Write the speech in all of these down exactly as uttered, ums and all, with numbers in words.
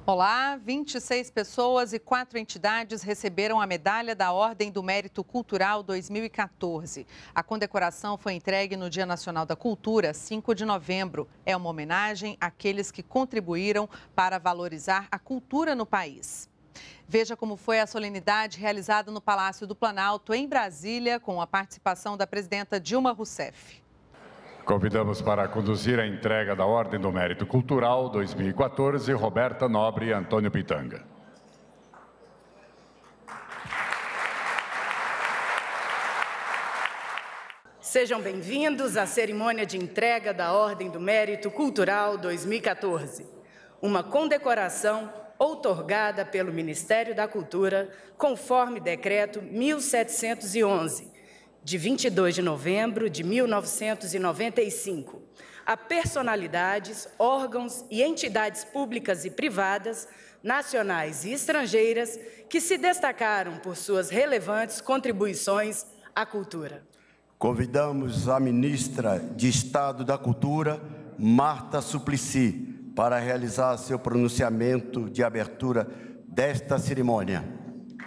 Olá, vinte e seis pessoas e quatro entidades receberam a Medalha da Ordem do Mérito Cultural dois mil e quatorze. A condecoração foi entregue no Dia Nacional da Cultura, cinco de novembro. É uma homenagem àqueles que contribuíram para valorizar a cultura no país. Veja como foi a solenidade realizada no Palácio do Planalto, em Brasília, com a participação da presidenta Dilma Rousseff. Convidamos para conduzir a entrega da Ordem do Mérito Cultural dois mil e quatorze, Roberta Nobre e Antônio Pitanga. Sejam bem-vindos à cerimônia de entrega da Ordem do Mérito Cultural dois mil e quatorze, uma condecoração outorgada pelo Ministério da Cultura, conforme Decreto mil setecentos e onze, de vinte e dois de novembro de mil novecentos e noventa e cinco, a personalidades, órgãos e entidades públicas e privadas, nacionais e estrangeiras, que se destacaram por suas relevantes contribuições à cultura. Convidamos a ministra de Estado da Cultura, Marta Suplicy, para realizar seu pronunciamento de abertura desta cerimônia.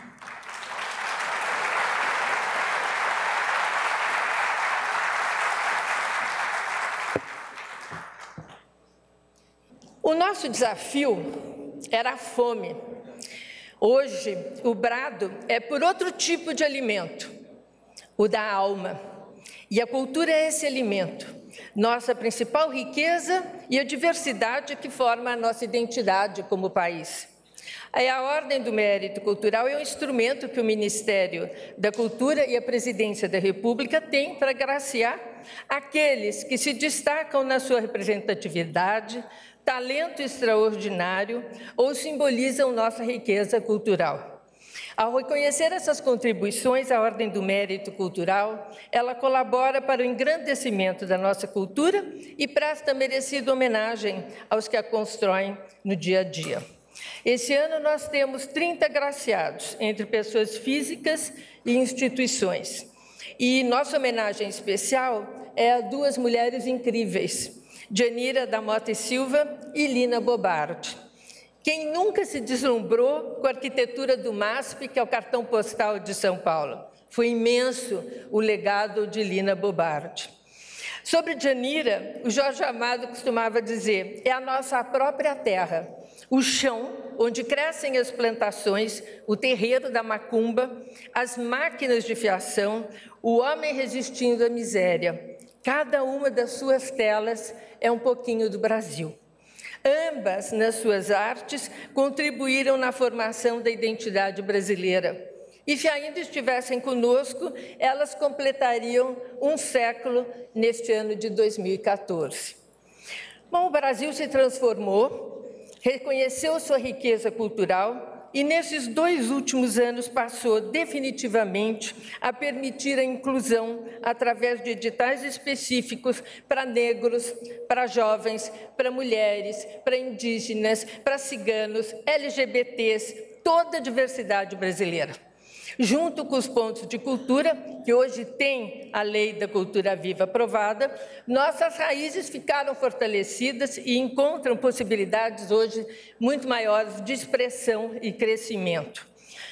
O nosso desafio era a fome. Hoje, o brado é por outro tipo de alimento, o da alma. E a cultura é esse alimento, nossa principal riqueza e a diversidade que forma a nossa identidade como país. A Ordem do Mérito Cultural é um instrumento que o Ministério da Cultura e a Presidência da República têm para agraciar aqueles que se destacam na sua representatividade, talento extraordinário ou simbolizam nossa riqueza cultural. Ao reconhecer essas contribuições à Ordem do Mérito Cultural, ela colabora para o engrandecimento da nossa cultura e presta merecida homenagem aos que a constroem no dia a dia. Esse ano nós temos trinta agraciados, entre pessoas físicas e instituições. E nossa homenagem especial é a duas mulheres incríveis, Janira da Mota e Silva e Lina Bobardi. Quem nunca se deslumbrou com a arquitetura do MASP, que é o cartão postal de São Paulo? Foi imenso o legado de Lina Bobardi. Sobre Janira, o Jorge Amado costumava dizer, é a nossa própria terra, o chão onde crescem as plantações, o terreiro da macumba, as máquinas de fiação, o homem resistindo à miséria. Cada uma das suas telas é um pouquinho do Brasil. Ambas, nas suas artes, contribuíram na formação da identidade brasileira. E se ainda estivessem conosco, elas completariam um século neste ano de dois mil e quatorze. Bom, o Brasil se transformou, reconheceu sua riqueza cultural e, nesses dois últimos anos, passou definitivamente a permitir a inclusão através de editais específicos para negros, para jovens, para mulheres, para indígenas, para ciganos, L G B Tês, toda a diversidade brasileira. Junto com os pontos de cultura, que hoje tem a Lei da Cultura Viva aprovada, nossas raízes ficaram fortalecidas e encontram possibilidades hoje muito maiores de expressão e crescimento.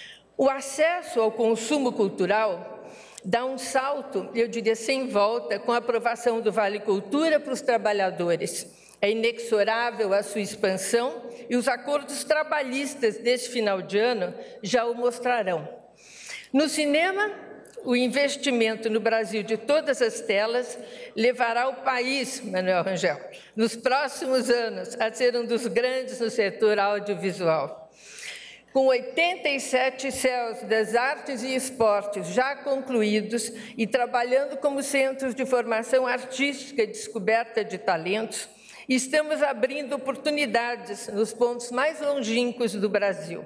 O acesso ao consumo cultural dá um salto, eu diria, sem volta, com a aprovação do Vale Cultura para os trabalhadores. É inexorável a sua expansão e os acordos trabalhistas deste final de ano já o mostrarão. No cinema, o investimento no Brasil de todas as telas levará o país, Manuel Rangel, nos próximos anos, a ser um dos grandes no setor audiovisual. Com oitenta e sete C E Ls das artes e esportes já concluídos e trabalhando como centros de formação artística e descoberta de talentos, estamos abrindo oportunidades nos pontos mais longínquos do Brasil.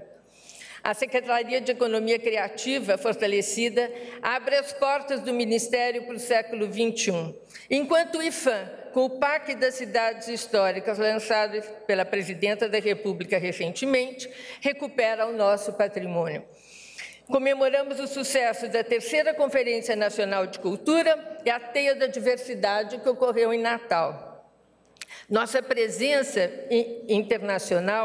A Secretaria de Economia Criativa, fortalecida, abre as portas do Ministério para o século vinte e um, enquanto o IFAM, com o Parque das Cidades Históricas, lançado pela Presidenta da República recentemente, recupera o nosso patrimônio. Comemoramos o sucesso da terceira Conferência Nacional de Cultura e a Teia da Diversidade, que ocorreu em Natal. Nossa presença internacional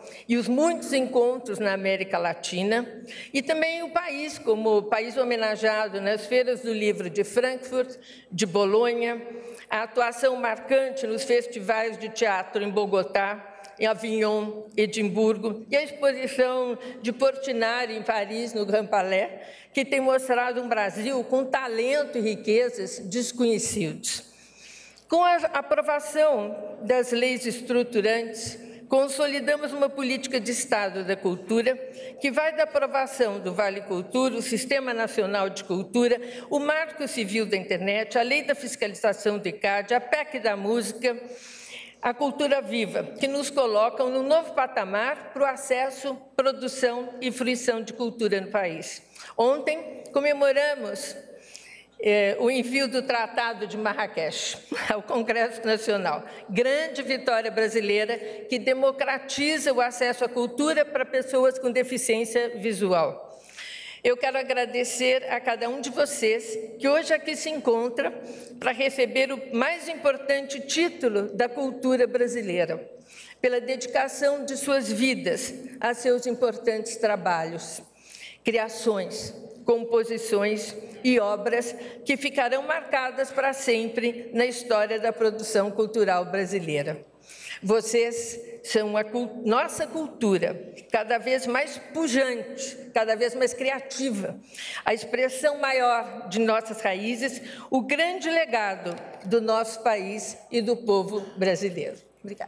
e os muitos encontros na América Latina, e também o país, como país homenageado nas feiras do livro de Frankfurt, de Bolonha, a atuação marcante nos festivais de teatro em Bogotá, em Avignon, Edimburgo, e a exposição de Portinari em Paris, no Grand Palais, que tem mostrado um Brasil com talento e riquezas desconhecidos. Com a aprovação das leis estruturantes, consolidamos uma política de Estado da cultura que vai da aprovação do Vale Cultura, o Sistema Nacional de Cultura, o Marco Civil da Internet, a Lei da Fiscalização do I C A D, a P E C da Música, a Cultura Viva, que nos colocam no novo patamar para o acesso, produção e fruição de cultura no país. Ontem comemoramos eh, o envio do Tratado de Marrakech ao Congresso Nacional. Grande vitória brasileira que democratiza o acesso à cultura para pessoas com deficiência visual. Eu quero agradecer a cada um de vocês que hoje aqui se encontra para receber o mais importante título da cultura brasileira, pela dedicação de suas vidas a seus importantes trabalhos, criações, composições e obras que ficarão marcadas para sempre na história da produção cultural brasileira. Vocês são a nossa cultura, cada vez mais pujante, cada vez mais criativa, a expressão maior de nossas raízes, o grande legado do nosso país e do povo brasileiro. Obrigada.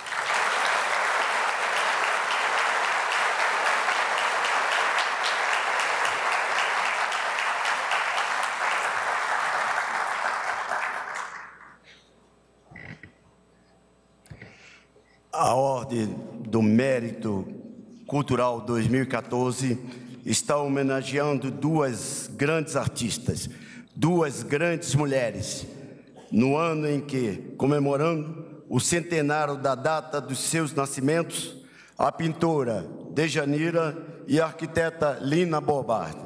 A Ordem do Mérito Cultural dois mil e quatorze está homenageando duas grandes artistas, duas grandes mulheres, no ano em que, comemorando o centenário da data dos seus nascimentos, a pintora Djanira e a arquiteta Lina Bobardi.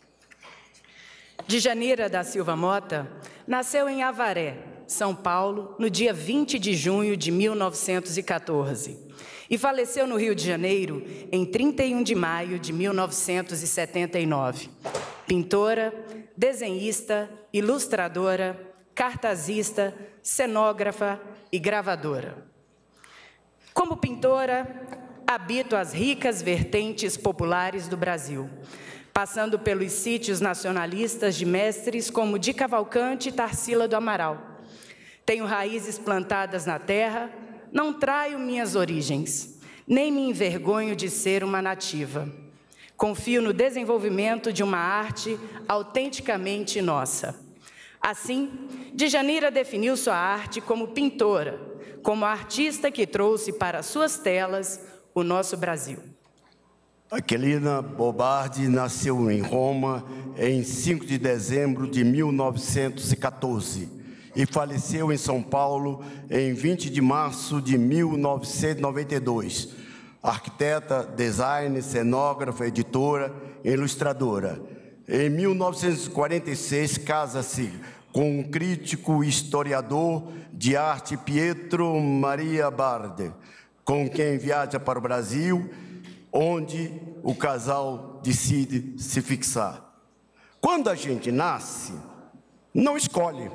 Djanira da Silva Mota nasceu em Avaré, São Paulo, no dia vinte de junho de mil novecentos e quatorze, e faleceu no Rio de Janeiro em trinta e um de maio de mil novecentos e setenta e nove. Pintora, desenhista, ilustradora, cartazista, cenógrafa e gravadora. Como pintora, habito as ricas vertentes populares do Brasil, passando pelos sítios nacionalistas de mestres como Di Cavalcanti e Tarsila do Amaral. Tenho raízes plantadas na terra, não traio minhas origens, nem me envergonho de ser uma nativa. Confio no desenvolvimento de uma arte autenticamente nossa. Assim, Djanira definiu sua arte como pintora, como artista que trouxe para suas telas o nosso Brasil. Aquilina Bobardi nasceu em Roma em cinco de dezembro de mil novecentos e quatorze. E faleceu em São Paulo em vinte de março de mil novecentos e noventa e dois. Arquiteta, designer, cenógrafa, editora e ilustradora. Em mil novecentos e quarenta e seis, casa-se com um crítico e historiador de arte, Pietro Maria Bardi, com quem viaja para o Brasil, onde o casal decide se fixar. Quando a gente nasce, não escolhe.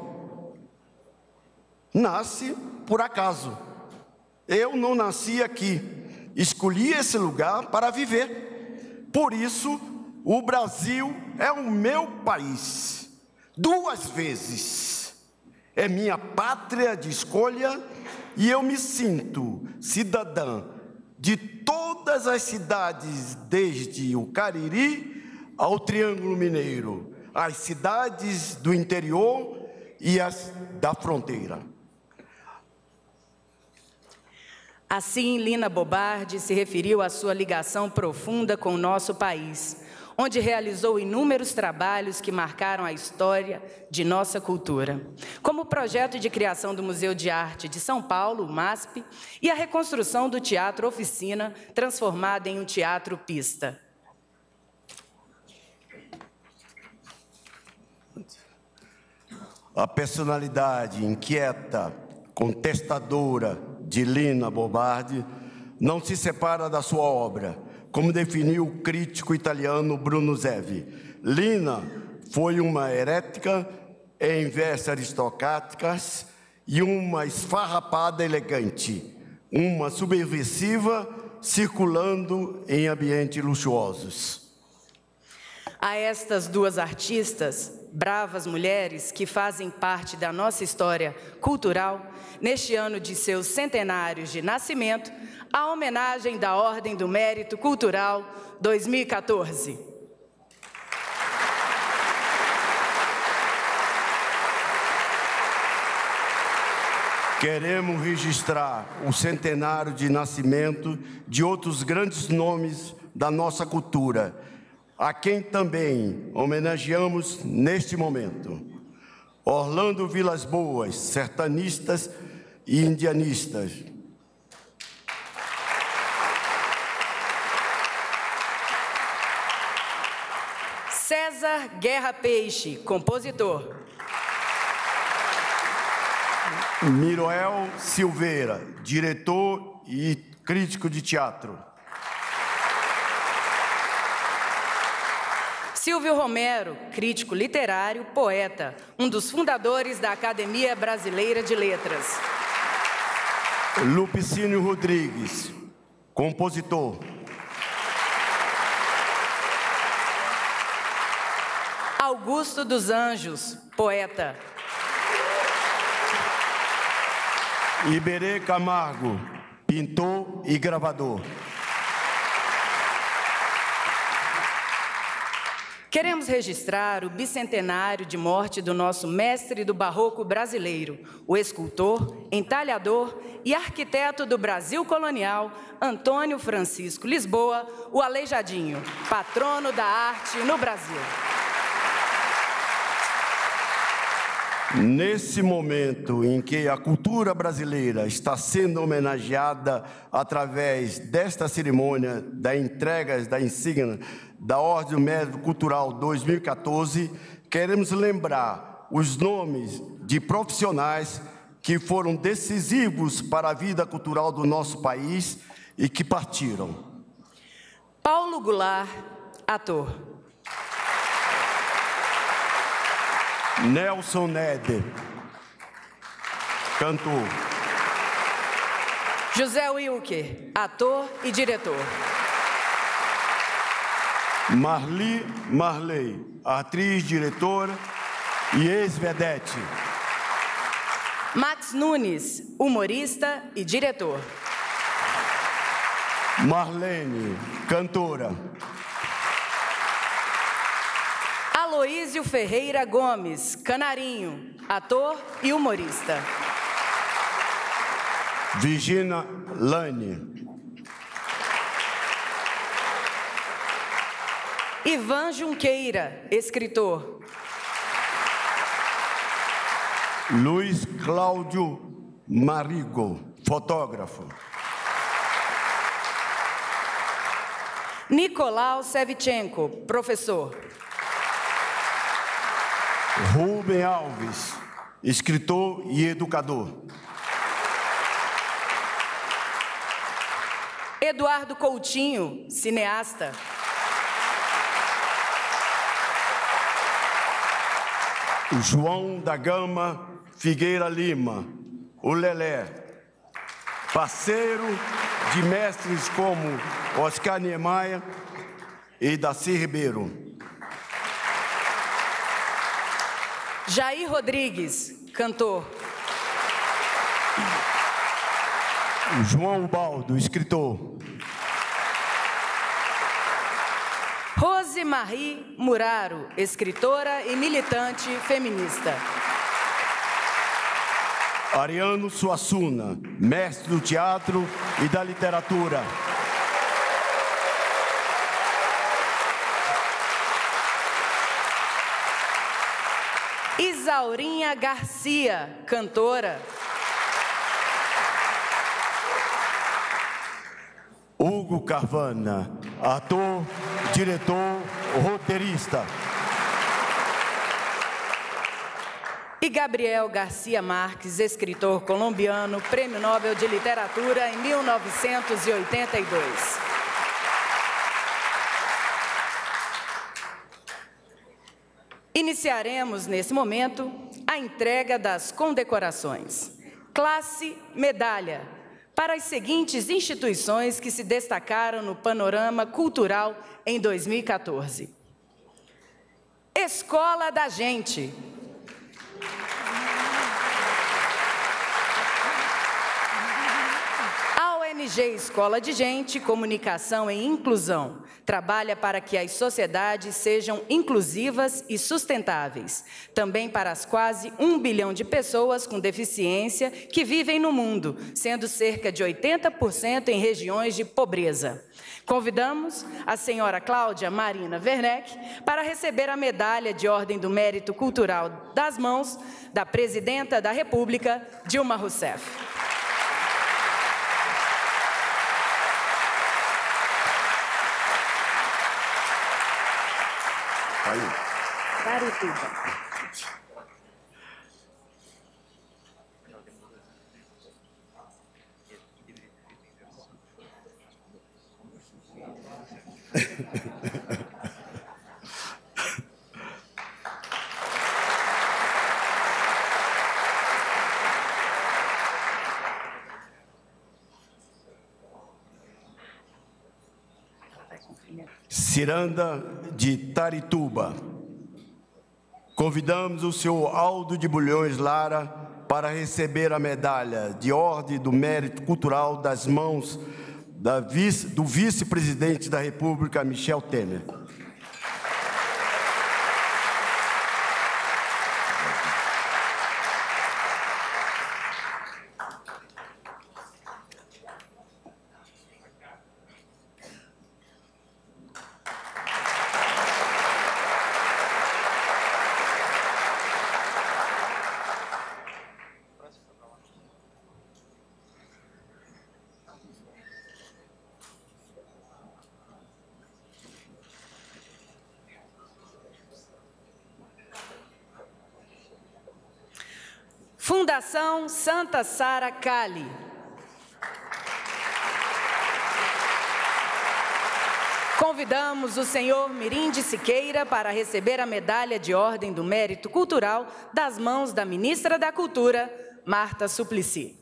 Nasce por acaso. Eu não nasci aqui, escolhi esse lugar para viver. Por isso, o Brasil é o meu país. Duas vezes. É minha pátria de escolha e eu me sinto cidadã de todas as cidades, desde o Cariri ao Triângulo Mineiro, as cidades do interior e as da fronteira. Assim, Lina Bobardi se referiu à sua ligação profunda com o nosso país, onde realizou inúmeros trabalhos que marcaram a história de nossa cultura, como o projeto de criação do Museu de Arte de São Paulo, o MASP, e a reconstrução do Teatro Oficina, transformado em um teatro pista. A personalidade inquieta, contestadora de Lina Bobardi não se separa da sua obra, como definiu o crítico italiano Bruno Zevi. Lina foi uma herética em vestes aristocráticas e uma esfarrapada elegante, uma subversiva circulando em ambientes luxuosos. A estas duas artistas, bravas mulheres que fazem parte da nossa história cultural, neste ano de seus centenários de nascimento, a homenagem da Ordem do Mérito Cultural dois mil e quatorze. Queremos registrar o centenário de nascimento de outros grandes nomes da nossa cultura, a quem também homenageamos neste momento. Orlando Vilas Boas, sertanistas e indianistas. César Guerra Peixe, compositor. Miroel Silveira, diretor e crítico de teatro. Silvio Romero, crítico literário, poeta, um dos fundadores da Academia Brasileira de Letras. Lupicínio Rodrigues, compositor. Augusto dos Anjos, poeta. Iberê Camargo, pintor e gravador. Queremos registrar o bicentenário de morte do nosso mestre do barroco brasileiro, o escultor, entalhador e arquiteto do Brasil colonial, Antônio Francisco Lisboa, o Aleijadinho, patrono da arte no Brasil. Nesse momento em que a cultura brasileira está sendo homenageada através desta cerimônia da entrega da insígnia da Ordem do Mérito Cultural dois mil e quatorze, queremos lembrar os nomes de profissionais que foram decisivos para a vida cultural do nosso país e que partiram. Paulo Goulart, ator. Nelson Neder, cantor. José Wilker, ator e diretor. Marli Marley, atriz, diretora e ex-vedete. Max Nunes, humorista e diretor. Marlene, cantora. Aloísio Ferreira Gomes, canarinho, ator e humorista. Virginia Lane. Ivan Junqueira, escritor. Luiz Cláudio Marigo, fotógrafo. Nicolau Sevchenko, professor. Rubem Alves, escritor e educador. Eduardo Coutinho, cineasta. João da Gama Figueira Lima, o Lelé, parceiro de mestres como Oscar Niemeyer e Daci Ribeiro. Jair Rodrigues, cantor. João Ubaldo, escritor. Rosemarie Muraro, escritora e militante feminista. Ariano Suassuna, mestre do teatro e da literatura. Isaurinha Garcia, cantora. Hugo Carvana, ator, diretor, roteirista. e Gabriel Garcia Marques, escritor colombiano, Prêmio Nobel de Literatura em mil novecentos e oitenta e dois. Iniciaremos, nesse momento, a entrega das condecorações. Classe Medalha, para as seguintes instituições que se destacaram no panorama cultural em dois mil e quatorze. Escola da Gente. A O N G Escola de Gente, Comunicação e Inclusão, trabalha para que as sociedades sejam inclusivas e sustentáveis, também para as quase um bilhão de pessoas com deficiência que vivem no mundo, sendo cerca de oitenta por cento em regiões de pobreza. Convidamos a senhora Cláudia Marina Werneck para receber a medalha de Ordem do Mérito Cultural das mãos da Presidenta da República, Dilma Rousseff. Tarituba. Ciranda de Tarituba. Convidamos o senhor Aldo de Bulhões Lara para receber a medalha de Ordem do Mérito Cultural das mãos da vice, do vice-presidente da República, Michel Temer. Fundação Santa Sara Cali. Convidamos o senhor Mirinde Siqueira para receber a medalha de Ordem do Mérito Cultural das mãos da ministra da Cultura, Marta Suplicy.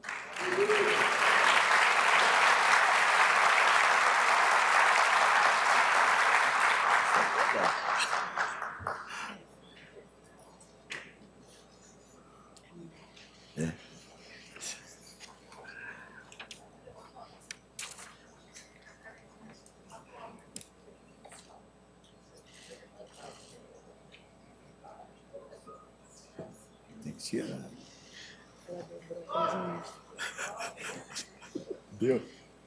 Deu.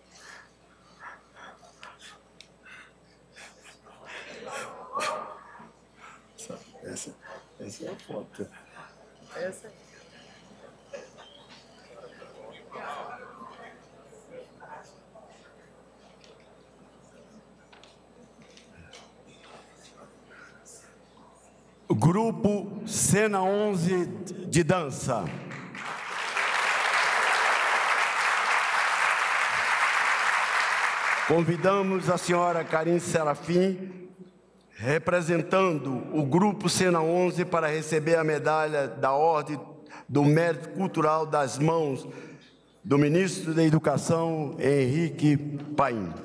Essa, essa, essa é a foto. Essa. Grupo Cena onze de dança. Convidamos a senhora Karine Serafim, representando o Grupo Cena onze, para receber a medalha da Ordem do Mérito Cultural das mãos do ministro da Educação, Henrique Paim.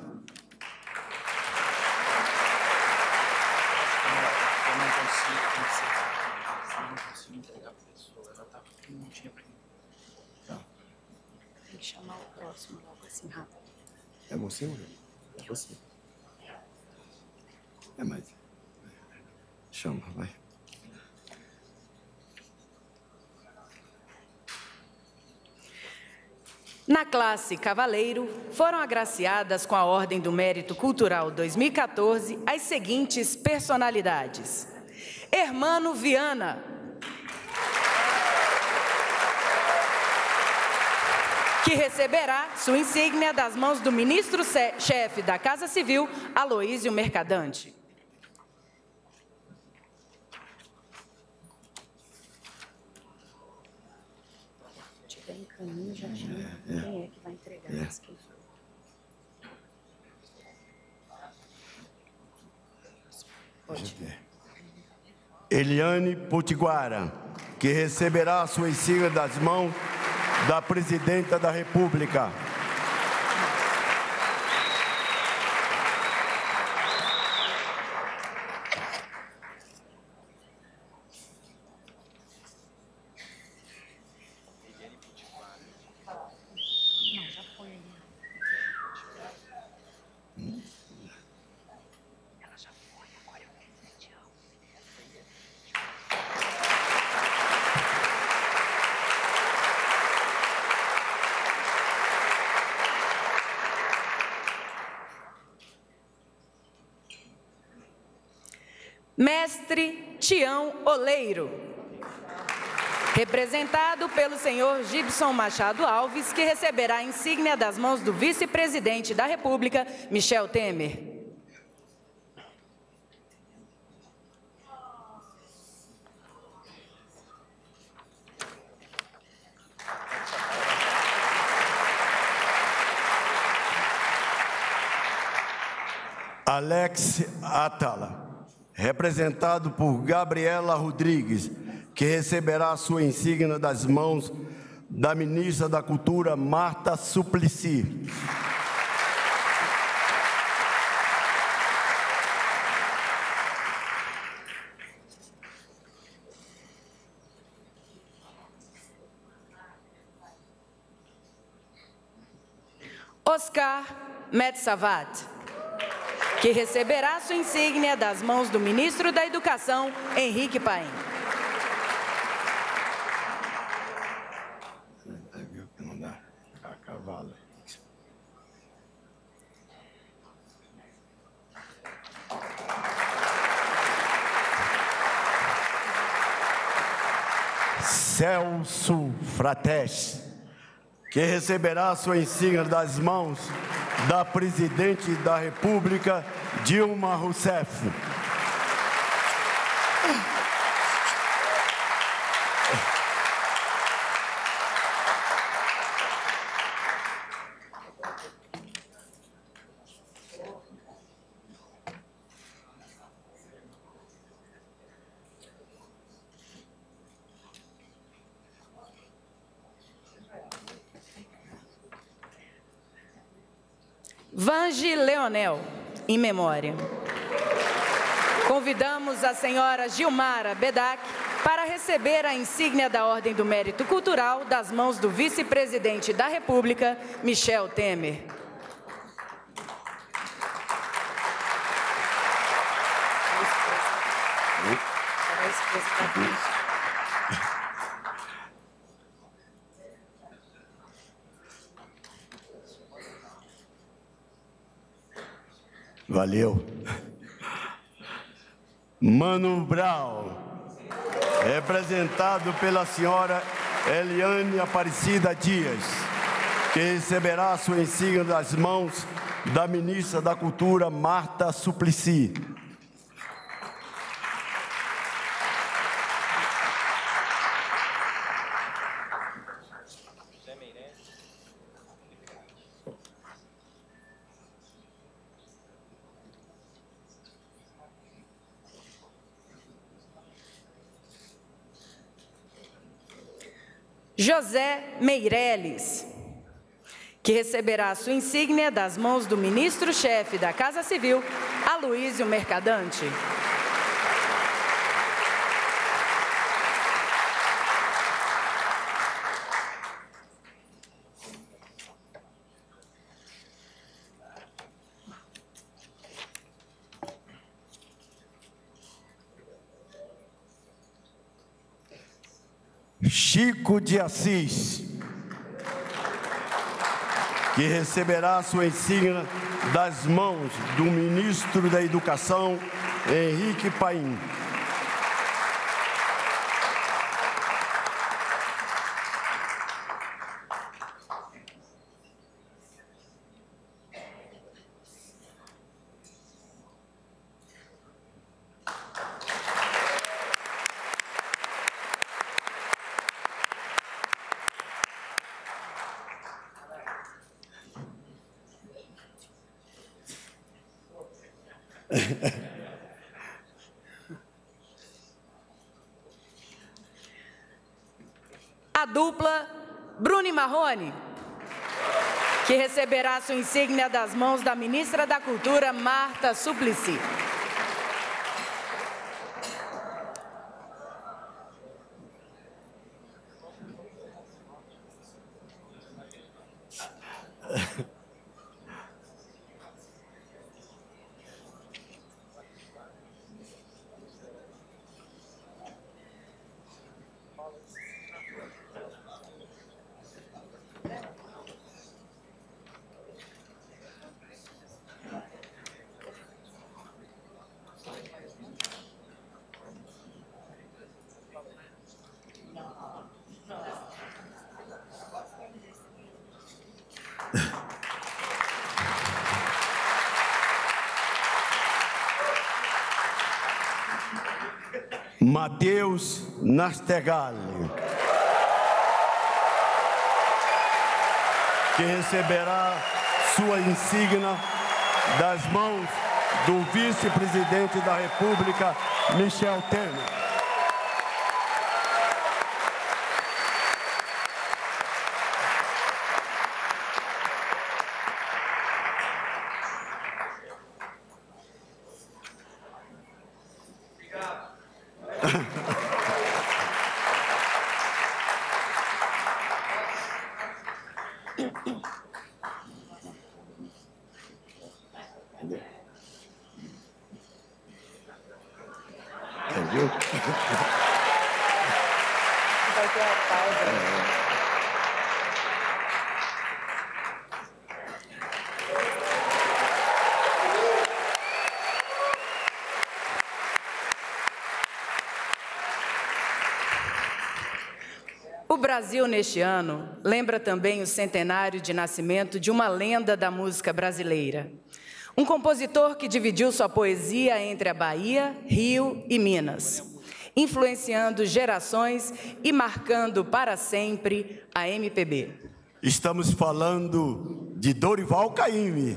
Tem que chamar o próximo logo assim rápido. É você ou é você? É mais. Chama, vai. Na classe Cavaleiro, foram agraciadas com a Ordem do Mérito Cultural dois mil e quatorze as seguintes personalidades: Hermano Viana, que receberá sua insígnia das mãos do ministro-chefe da Casa Civil, Aloísio Mercadante. estiver em caminho, já chama quem é que vai entregar É. isso. Pode. Eliane Potiguara, que receberá a sua insígnia das mãos da Presidenta da República. Mestre Tião Oleiro, representado pelo senhor Gibson Machado Alves, que receberá a insígnia das mãos do vice-presidente da República, Michel Temer. Alex Atala, representado por Gabriela Rodrigues, que receberá a sua insígnia das mãos da ministra da Cultura, Marta Suplicy. Oscar Metsavat, que receberá sua insígnia das mãos do ministro da Educação, Henrique Paim. Não dá, a cavalo. Celso Frates, que receberá sua insígnia das mãos da Presidente da República, Dilma Rousseff. Vange Leonel, em memória. Convidamos a senhora Gilmara Bedac para receber a insígnia da Ordem do Mérito Cultural das mãos do vice-presidente da República, Michel Temer. Valeu. Mano Brown, representado pela senhora Eliane Aparecida Dias, que receberá sua insígnia das mãos da ministra da Cultura, Marta Suplicy. José Meireles, que receberá sua insígnia das mãos do ministro-chefe da Casa Civil, Aloísio Mercadante. Chico de Assis, que receberá sua insígnia das mãos do ministro da Educação, Henrique Paim. A dupla Bruno e Marrone, que receberá sua insígnia das mãos da ministra da Cultura, Marta Suplicy. Matheus Nastegal, que receberá sua insígnia das mãos do vice-presidente da República, Michel Temer. Vai ter a pausa. O Brasil, neste ano, lembra também o centenário de nascimento de uma lenda da música brasileira. Um compositor que dividiu sua poesia entre a Bahia, Rio e Minas, influenciando gerações e marcando para sempre a M P B. Estamos falando de Dorival Caymmi.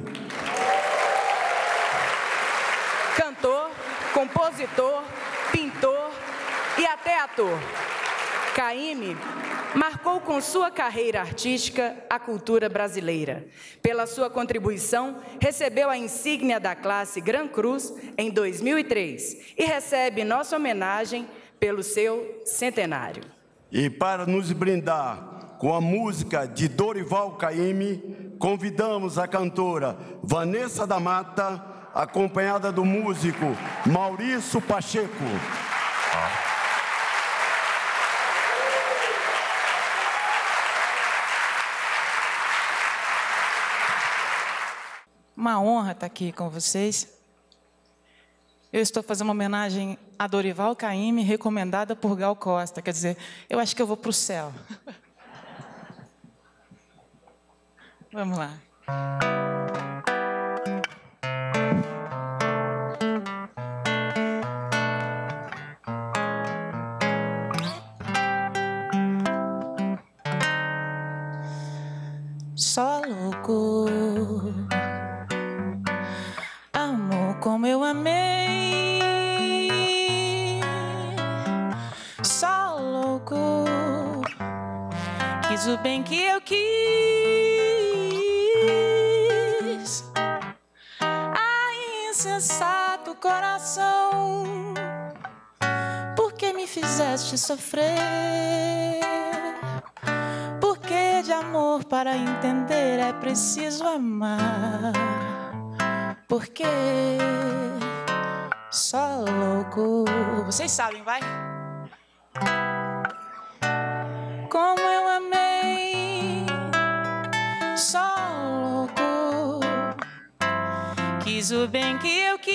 Cantor, compositor, pintor e até ator. Caymmi marcou com sua carreira artística a cultura brasileira. Pela sua contribuição, recebeu a insígnia da classe Gran Cruz em dois mil e três e recebe nossa homenagem pelo seu centenário. E para nos brindar com a música de Dorival Caymmi, convidamos a cantora Vanessa da Mata, acompanhada do músico Maurício Pacheco. Uma honra estar aqui com vocês. Eu estou fazendo uma homenagem a Dorival Caymmi, recomendada por Gal Costa. Quer dizer, eu acho que eu vou para o céu. Vamos lá. Só louco, amor como eu amei. Só louco, quis o bem que eu quis. Ai, insensato coração, por que me fizeste sofrer? Porque de amor para entender é preciso amar. Porque só louco. Vocês sabem, vai? Como eu amei, só louco, quis o bem que eu quis.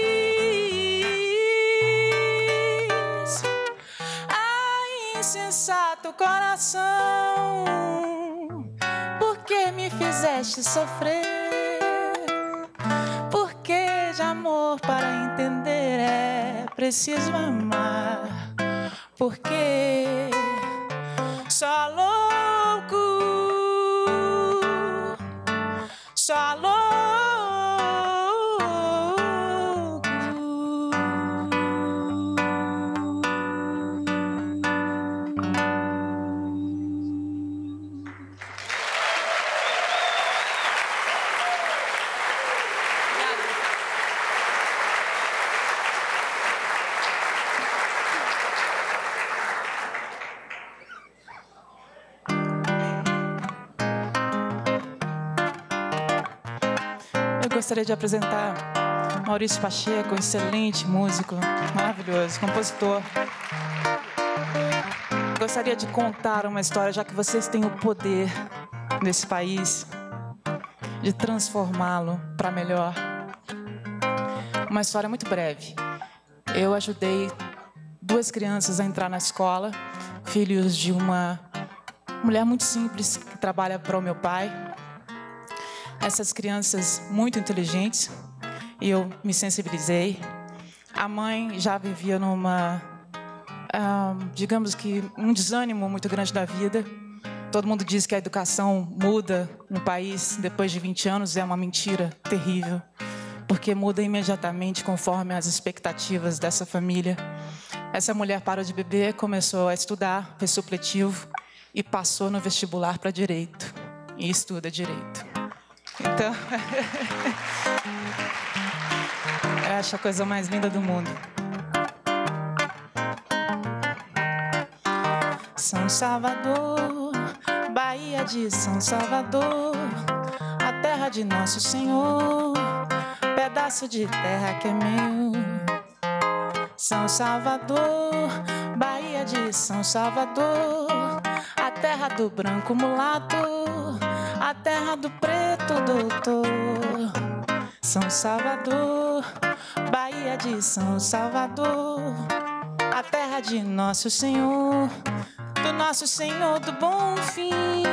Ai, insensato coração, por que me fizeste sofrer? Porque de amor para entender é preciso amar. Porque só louco, só louco, gostaria de apresentar Maurício Pacheco, excelente músico, maravilhoso, compositor. Gostaria de contar uma história, já que vocês têm o poder nesse país de transformá-lo para melhor. Uma história muito breve. Eu ajudei duas crianças a entrar na escola, filhos de uma mulher muito simples que trabalha para o meu pai. Essas crianças muito inteligentes, e eu me sensibilizei. A mãe já vivia numa, ah, digamos que, um desânimo muito grande da vida. Todo mundo diz que a educação muda no país depois de vinte anos, é uma mentira terrível, porque muda imediatamente conforme as expectativas dessa família. Essa mulher parou de beber, começou a estudar, fez supletivo e passou no vestibular para Direito. E estuda Direito. Então, eu acho a coisa mais linda do mundo. São Salvador, Bahia de São Salvador, a terra de Nosso Senhor, pedaço de terra que é meu. São Salvador, Bahia de São Salvador, a terra do branco mulato, a terra do preto doutor. São Salvador, Bahia de São Salvador, a terra de Nosso Senhor, do Nosso Senhor do Bom Fim.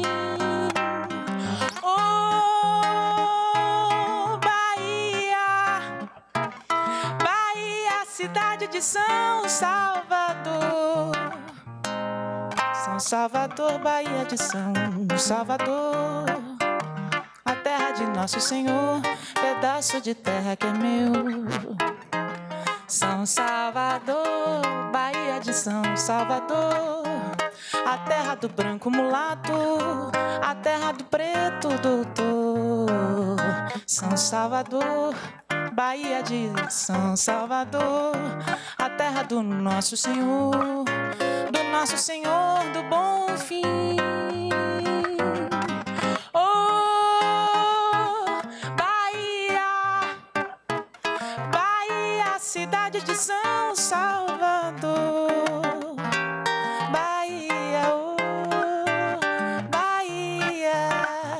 Oh, Bahia, Bahia, cidade de São Salvador. São Salvador, Bahia de São Salvador, a terra de Nosso Senhor, pedaço de terra que é meu. São Salvador, Bahia de São Salvador, a terra do branco mulato, a terra do preto doutor. São Salvador, Bahia de São Salvador, a terra do Nosso Senhor, do Nosso Senhor do Bom Fim. Cidade de São Salvador, Bahia, oh, Bahia,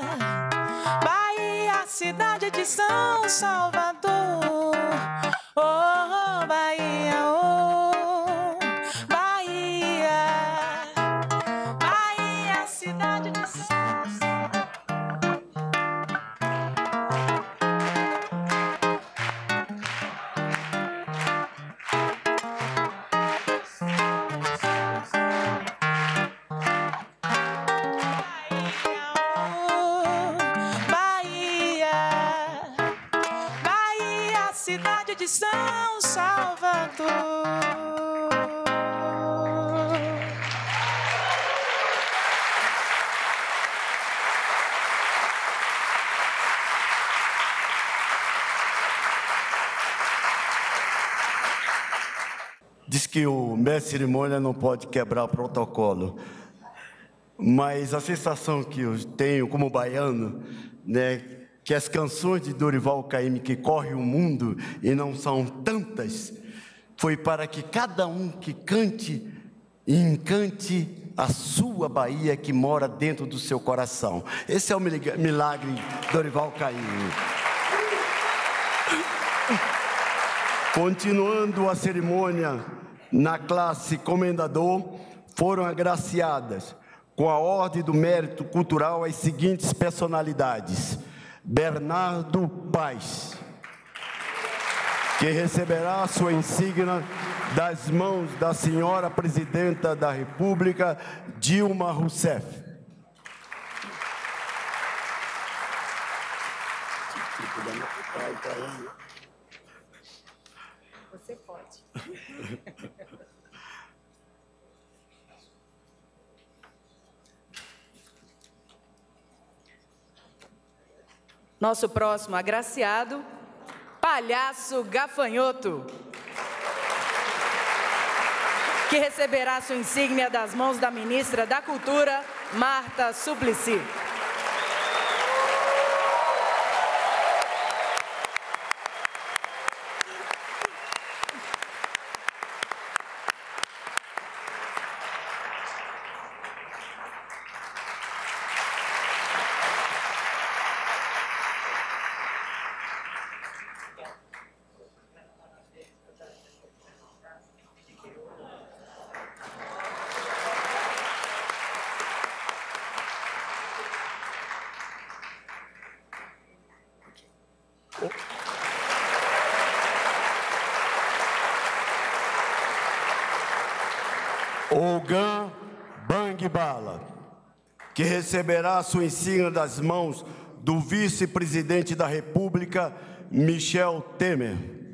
Bahia, cidade de São Salvador, oh, Bahia, oh, Bahia, Bahia, cidade de São Salvador. Cidade de São Salvador. Diz que o mestre de cerimônia não pode quebrar o protocolo, mas a sensação que eu tenho como baiano, né, que as canções de Dorival Caymmi que correm o mundo, e não são tantas, foi para que cada um que cante e encante a sua Bahia que mora dentro do seu coração. Esse é o milagre Dorival Caymmi. Continuando a cerimônia, na classe Comendador, foram agraciadas com a Ordem do Mérito Cultural as seguintes personalidades: Bernardo Paz, que receberá sua insígnia das mãos da senhora Presidenta da República, Dilma Rousseff. Você pode. Nosso próximo agraciado, Palhaço Gafanhoto, que receberá sua insígnia das mãos da ministra da Cultura, Marta Suplicy. Olgan Bangbala, que receberá a sua insígnia das mãos do vice-presidente da República, Michel Temer.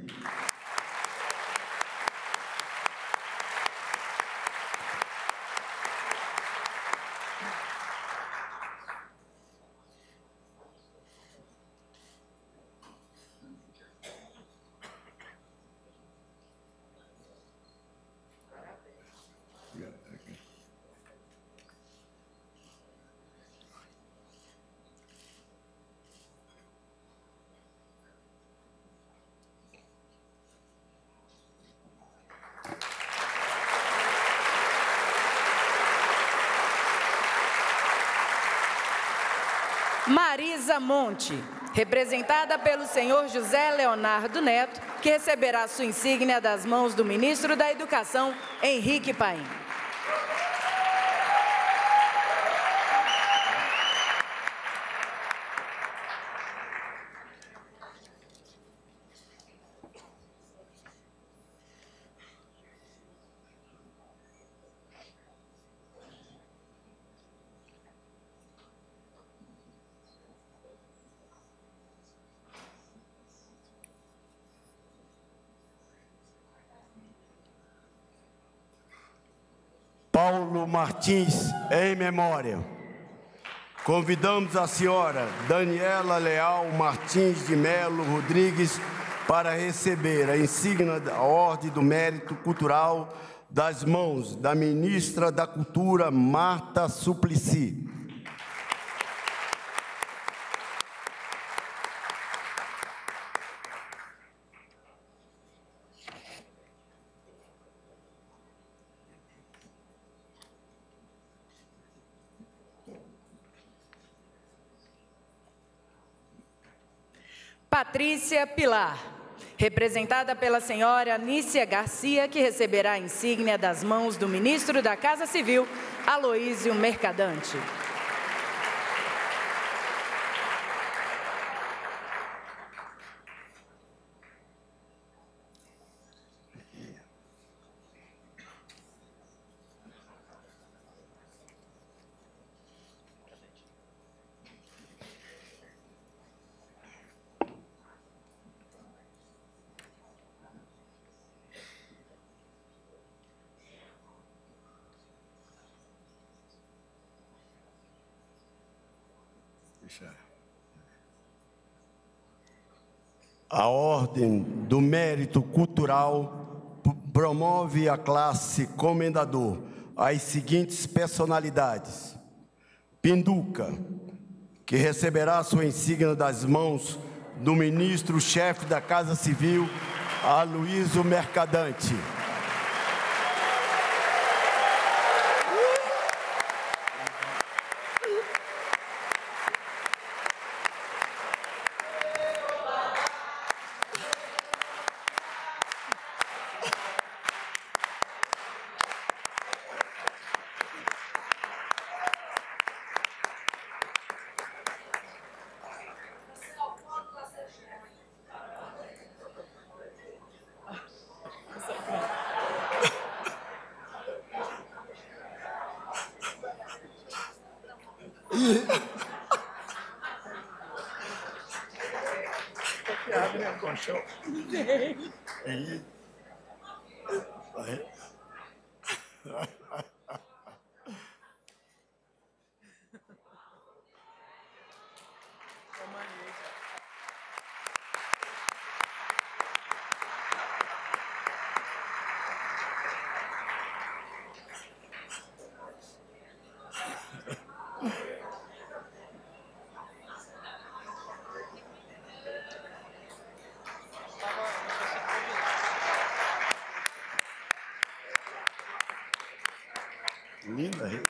Marisa Monte, representada pelo senhor José Leonardo Neto, que receberá sua insígnia das mãos do ministro da Educação, Henrique Paim. Paulo Martins, em memória. Convidamos a senhora Daniela Leal Martins de Melo Rodrigues para receber a insígnia da Ordem do Mérito Cultural das mãos da ministra da Cultura, Marta Suplicy. Patrícia Pilar, representada pela senhora Nícia Garcia, que receberá a insígnia das mãos do ministro da Casa Civil, Aloísio Mercadante. A Ordem do Mérito Cultural promove a classe comendador as seguintes personalidades. Pinduca, que receberá sua insígnia das mãos do ministro-chefe da Casa Civil, Aloísio Mercadante. Linda, hein?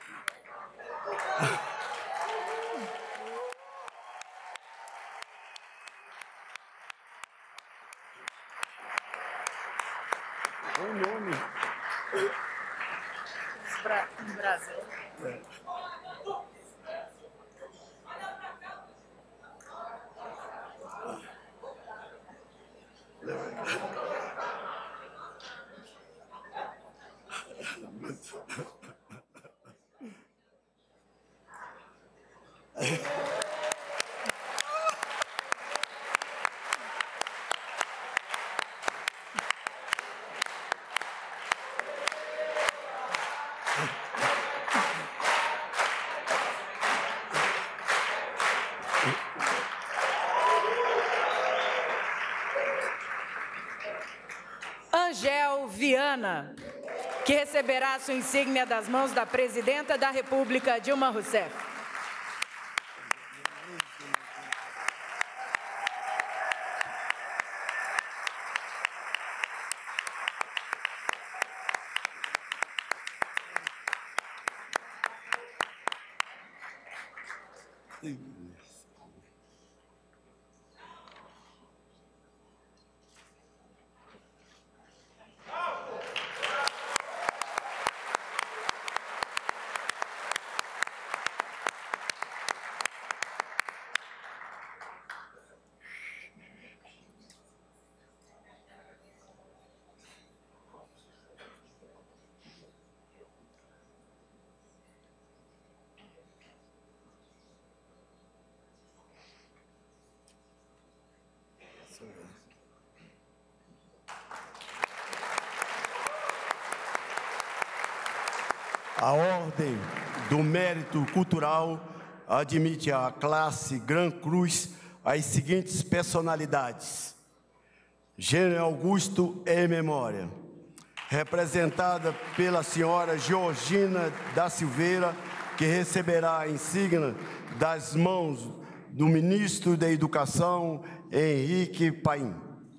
O nome. Bra Brasil. É. Angel Viana, que receberá a sua insígnia das mãos da Presidenta da República, Dilma Rousseff. A Ordem do Mérito Cultural admite à classe Gran Cruz as seguintes personalidades: Gênero Augusto em memória, representada pela senhora Georgina da Silveira, que receberá a insígnia das mãos do ministro da Educação, Henrique Paim.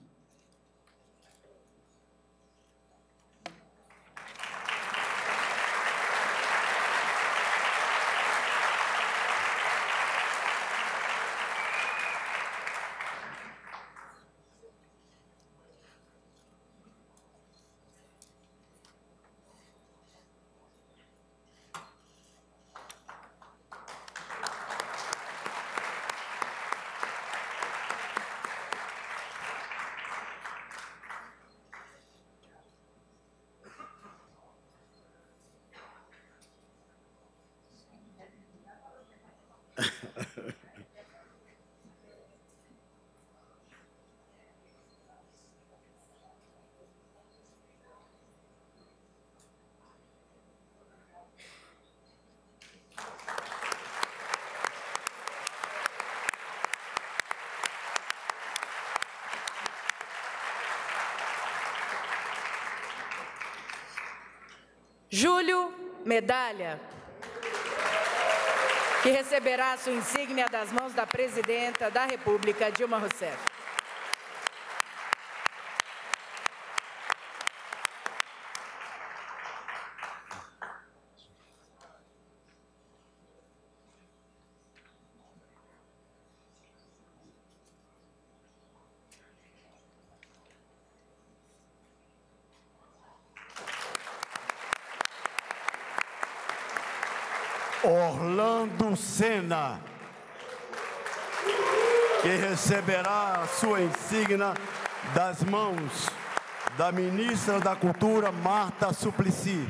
Júlio Medalha, que receberá a sua insígnia das mãos da Presidenta da República, Dilma Rousseff. Orlando Senna, que receberá a sua insígnia das mãos da ministra da Cultura, Marta Suplicy.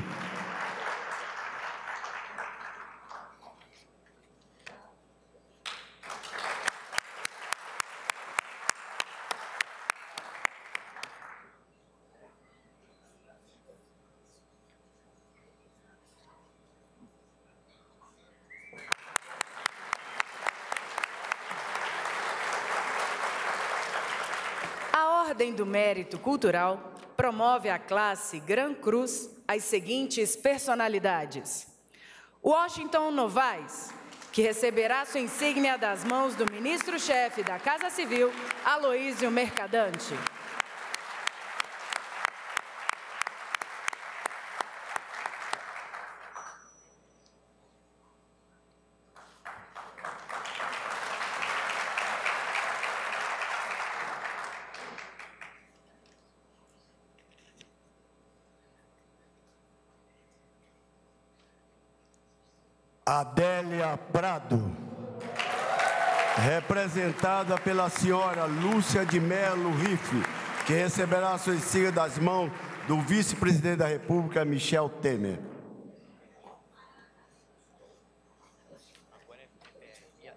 A Ordem do Mérito Cultural promove à classe Gran Cruz as seguintes personalidades: Washington Novaes, que receberá sua insígnia das mãos do ministro-chefe da Casa Civil, Aloísio Mercadante. Adélia Prado, representada pela senhora Lúcia de Melo Riff, que receberá a sua insígnia das mãos do vice-presidente da República, Michel Temer.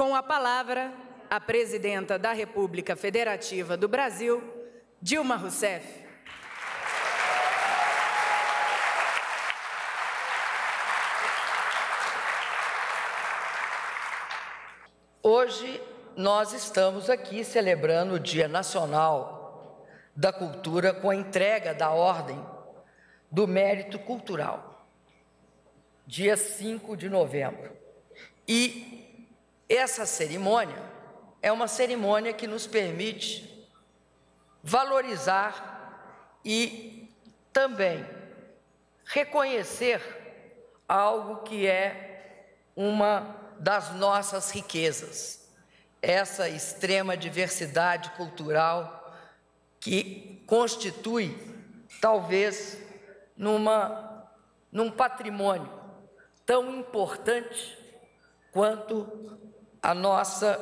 Com a palavra, a presidenta da República Federativa do Brasil, Dilma Rousseff. Hoje, nós estamos aqui celebrando o Dia Nacional da Cultura com a entrega da Ordem do Mérito Cultural, dia cinco de novembro. E essa cerimônia é uma cerimônia que nos permite valorizar e também reconhecer algo que é uma das nossas riquezas, essa extrema diversidade cultural que constitui, talvez, numa, num patrimônio tão importante quanto a nossa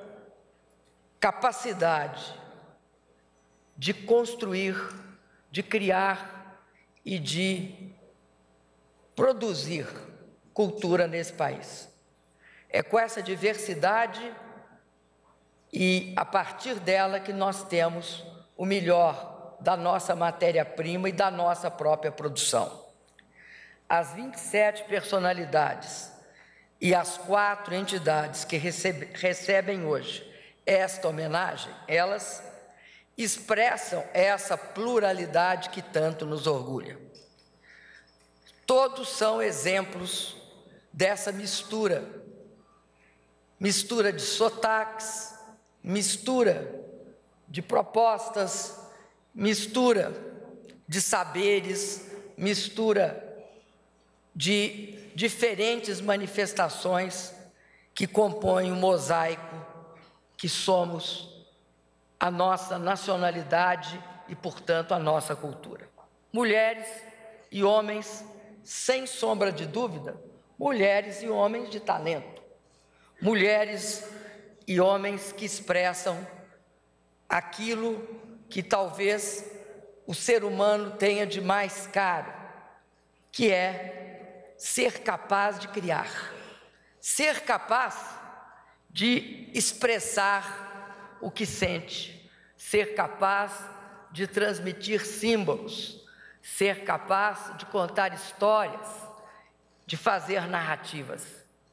capacidade de construir, de criar e de produzir cultura nesse país. É com essa diversidade e, a partir dela, que nós temos o melhor da nossa matéria-prima e da nossa própria produção. As vinte e sete personalidades e as quatro entidades que recebe, recebem hoje esta homenagem, elas expressam essa pluralidade que tanto nos orgulha. Todos são exemplos dessa mistura, mistura de sotaques, mistura de propostas, mistura de saberes, mistura de diferentes manifestações que compõem o mosaico que somos a nossa nacionalidade e, portanto, a nossa cultura. Mulheres e homens, sem sombra de dúvida, mulheres e homens de talento, mulheres e homens que expressam aquilo que talvez o ser humano tenha de mais caro, que é ser capaz de criar, ser capaz de expressar o que sente, ser capaz de transmitir símbolos, ser capaz de contar histórias, de fazer narrativas.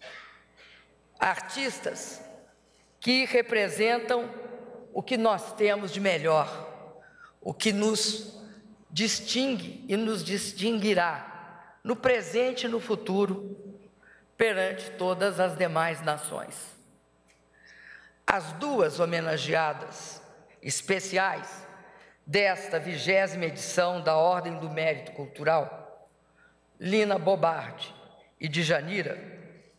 Artistas que representam o que nós temos de melhor, o que nos distingue e nos distinguirá no presente e no futuro perante todas as demais nações. As duas homenageadas especiais desta vigésima edição da Ordem do Mérito Cultural, Lina Bobardi e Djanira,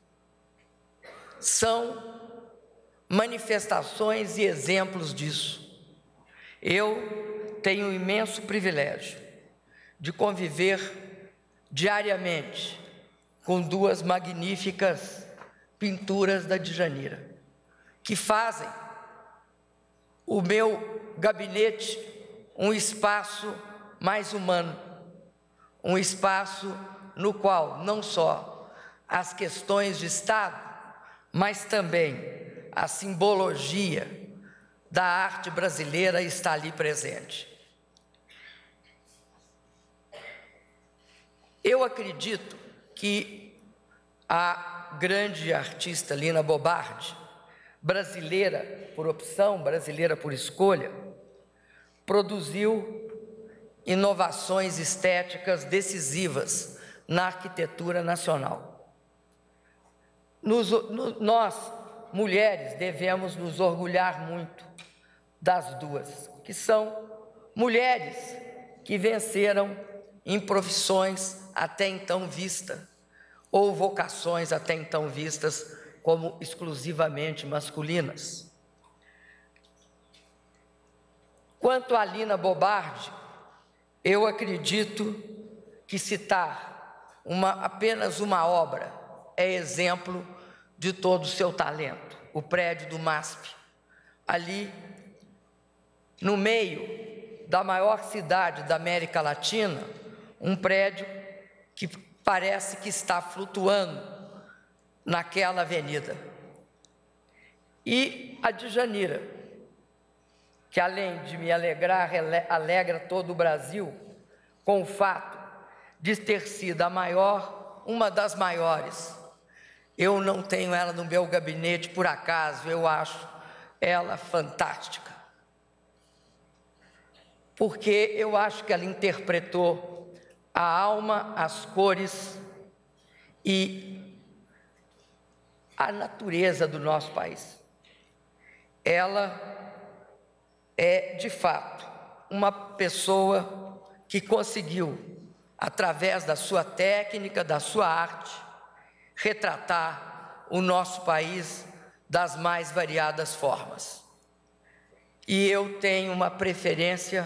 são manifestações e exemplos disso. Eu tenho o imenso privilégio de conviver diariamente com duas magníficas pinturas da Djanira, que fazem o meu gabinete um espaço mais humano, um espaço no qual não só as questões de Estado, mas também a simbologia da arte brasileira está ali presente. Eu acredito que a grande artista Lina Bobardi, brasileira por opção, brasileira por escolha, produziu inovações estéticas decisivas na arquitetura nacional. Nos, no, nós, mulheres, devemos nos orgulhar muito das duas, que são mulheres que venceram em profissões até então vistas, ou vocações até então vistas como exclusivamente masculinas. Quanto a Lina Bobardi, eu acredito que citar uma, apenas uma obra é exemplo de todo o seu talento. O prédio do M A S P, ali no meio da maior cidade da América Latina, um prédio que parece que está flutuando naquela avenida. E a Djanira, que além de me alegrar, alegra todo o Brasil com o fato de ter sido a maior, uma das maiores. Eu não tenho ela no meu gabinete por acaso, eu acho ela fantástica. Porque eu acho que ela interpretou a alma, as cores e a natureza do nosso país. Ela é, de fato, uma pessoa que conseguiu, através da sua técnica, da sua arte, retratar o nosso país das mais variadas formas. E eu tenho uma preferência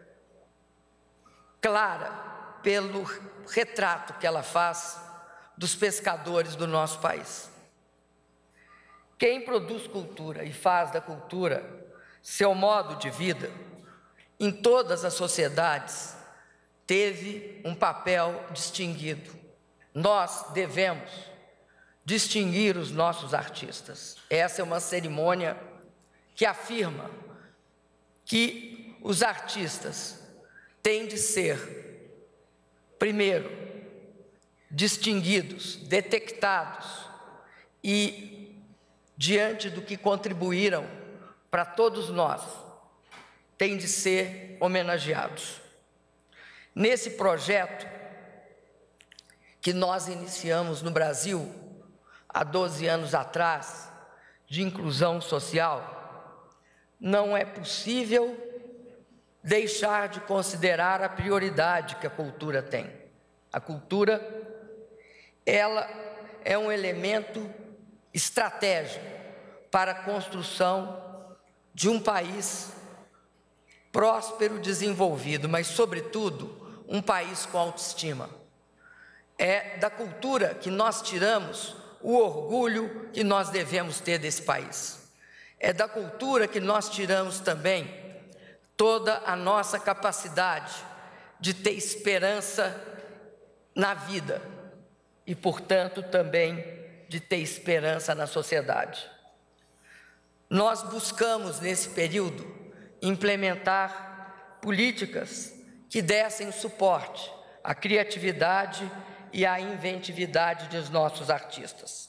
clara pelo retrato que ela faz dos pescadores do nosso país. Quem produz cultura e faz da cultura seu modo de vida, em todas as sociedades, teve um papel distinguido. Nós devemos distinguir os nossos artistas. Essa é uma cerimônia que afirma que os artistas têm de ser, primeiro, distinguidos, detectados e, diante do que contribuíram para todos nós, têm de ser homenageados. Nesse projeto que nós iniciamos no Brasil há doze anos atrás, de inclusão social, não é possível deixar de considerar a prioridade que a cultura tem. A cultura, ela é um elemento estratégico para a construção de um país próspero, desenvolvido, mas, sobretudo, um país com autoestima. É da cultura que nós tiramos o orgulho que nós devemos ter desse país. É da cultura que nós tiramos também toda a nossa capacidade de ter esperança na vida e, portanto, também de ter esperança na sociedade. Nós buscamos, nesse período, implementar políticas que dessem suporte à criatividade e à inventividade dos nossos artistas.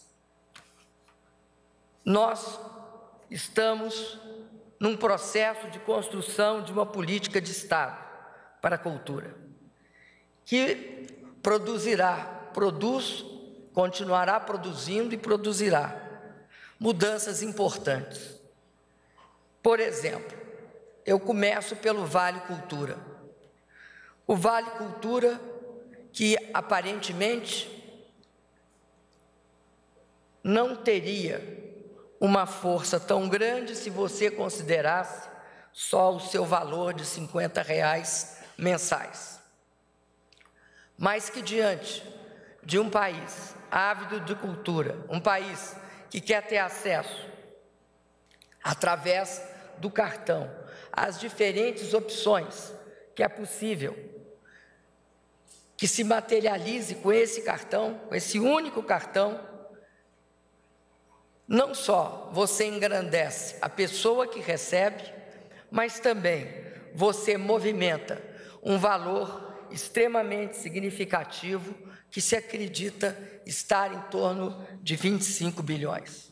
Nós estamos num processo de construção de uma política de Estado para a cultura, que produzirá, produz, continuará produzindo e produzirá mudanças importantes. Por exemplo, eu começo pelo Vale Cultura. O Vale Cultura, que aparentemente não teria uma força tão grande se você considerasse só o seu valor de cinquenta reais mensais. Mas que diante de um país ávido de cultura, um país que quer ter acesso, através do cartão, às diferentes opções que é possível que se materialize com esse cartão, com esse único cartão, não só você engrandece a pessoa que recebe, mas também você movimenta um valor extremamente significativo que se acredita estar em torno de vinte e cinco bilhões.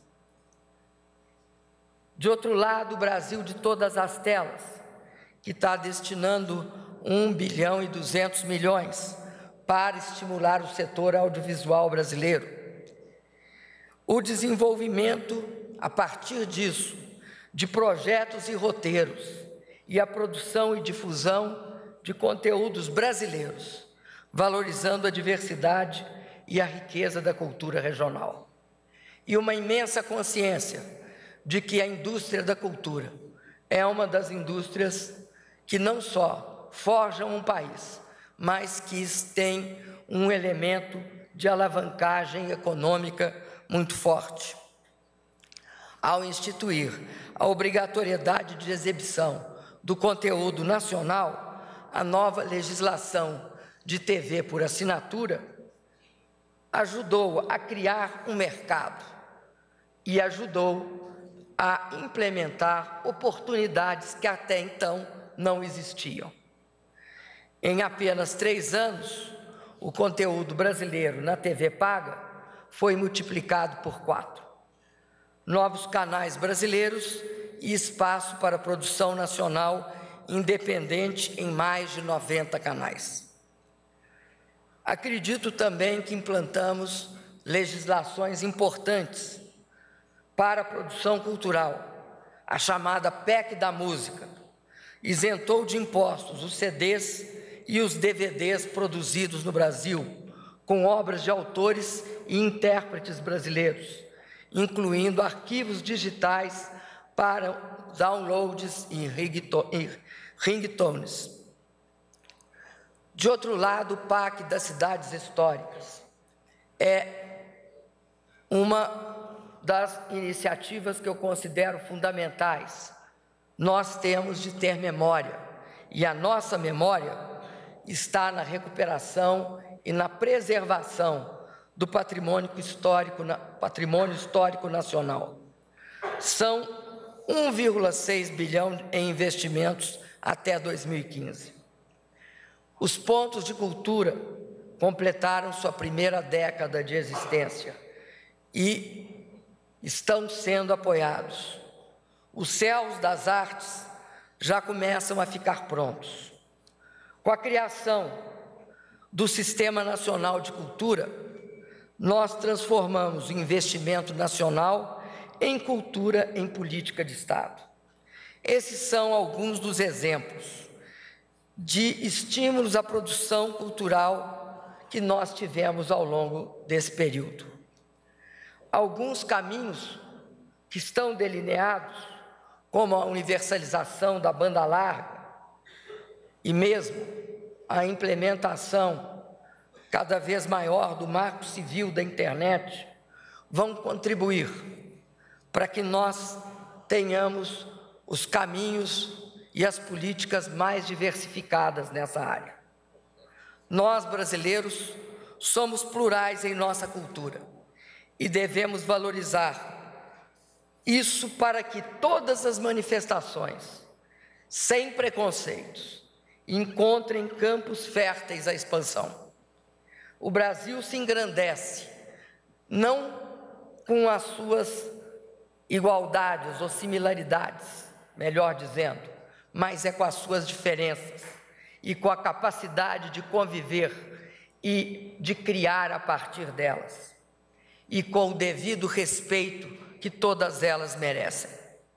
De outro lado, o Brasil de todas as telas, que está destinando um bilhão e duzentos milhões para estimular o setor audiovisual brasileiro. O desenvolvimento, a partir disso, de projetos e roteiros e a produção e difusão de conteúdos brasileiros, valorizando a diversidade e a riqueza da cultura regional. E uma imensa consciência de que a indústria da cultura é uma das indústrias que não só forjam um país, mas que tem um elemento de alavancagem econômica muito forte. Ao instituir a obrigatoriedade de exibição do conteúdo nacional, a nova legislação de T V por assinatura ajudou a criar um mercado e ajudou a implementar oportunidades que até então não existiam. Em apenas três anos, o conteúdo brasileiro na T V paga foi multiplicado por quatro. Novos canais brasileiros e espaço para produção nacional independente em mais de noventa canais. Acredito também que implantamos legislações importantes para a produção cultural, a chamada P E C da música, isentou de impostos os C Ds e os D V Ds produzidos no Brasil, com obras de autores e intérpretes brasileiros, incluindo arquivos digitais para downloads e ringtones. De outro lado, o P A C das cidades históricas é uma das iniciativas que eu considero fundamentais. Nós temos de ter memória, e a nossa memória está na recuperação e na preservação do patrimônio histórico, patrimônio histórico nacional. São um vírgula seis bilhão em investimentos até dois mil e quinze. Os pontos de cultura completaram sua primeira década de existência e estão sendo apoiados. Os céus das artes já começam a ficar prontos. Com a criação do Sistema Nacional de Cultura, nós transformamos o investimento nacional em cultura em política de Estado. Esses são alguns dos exemplos de estímulos à produção cultural que nós tivemos ao longo desse período. Alguns caminhos que estão delineados, como a universalização da banda larga e mesmo a implementação cada vez maior do Marco Civil da Internet, vão contribuir para que nós tenhamos os caminhos e as políticas mais diversificadas nessa área. Nós, brasileiros, somos plurais em nossa cultura e devemos valorizar isso para que todas as manifestações, sem preconceitos, encontrem campos férteis à expansão. O Brasil se engrandece, não com as suas igualdades ou similaridades, melhor dizendo, mas é com as suas diferenças e com a capacidade de conviver e de criar a partir delas, e com o devido respeito que todas elas merecem.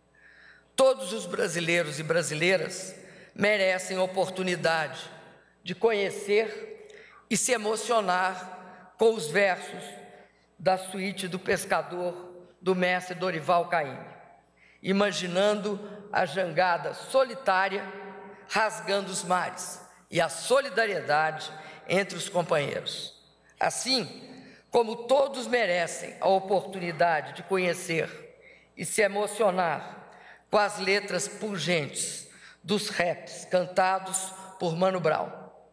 Todos os brasileiros e brasileiras merecem oportunidade de conhecer e se emocionar com os versos da suíte do pescador do mestre Dorival Caymmi, imaginando a jangada solitária rasgando os mares e a solidariedade entre os companheiros. Assim, como todos merecem a oportunidade de conhecer e se emocionar com as letras pungentes dos raps cantados por Mano Brown.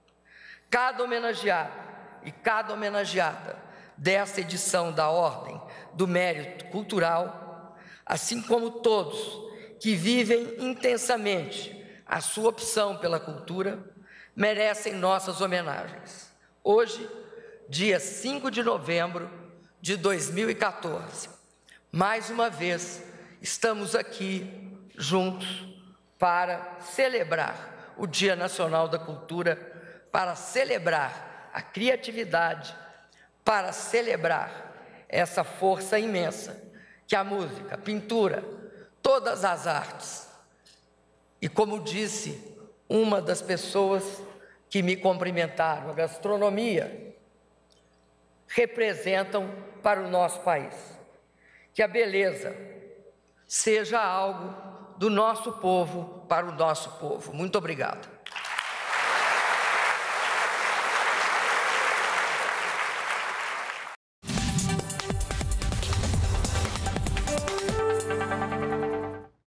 Cada homenageado e cada homenageada desta edição da Ordem do Mérito Cultural, assim como todos que vivem intensamente a sua opção pela cultura, merecem nossas homenagens. Hoje, dia cinco de novembro de dois mil e quatorze, mais uma vez, estamos aqui juntos para celebrar o Dia Nacional da Cultura, para celebrar a criatividade, para celebrar essa força imensa que a música, a pintura, todas as artes, e como disse uma das pessoas que me cumprimentaram, a gastronomia, representam para o nosso país. Que a beleza seja algo do nosso povo para o nosso povo. Muito obrigado.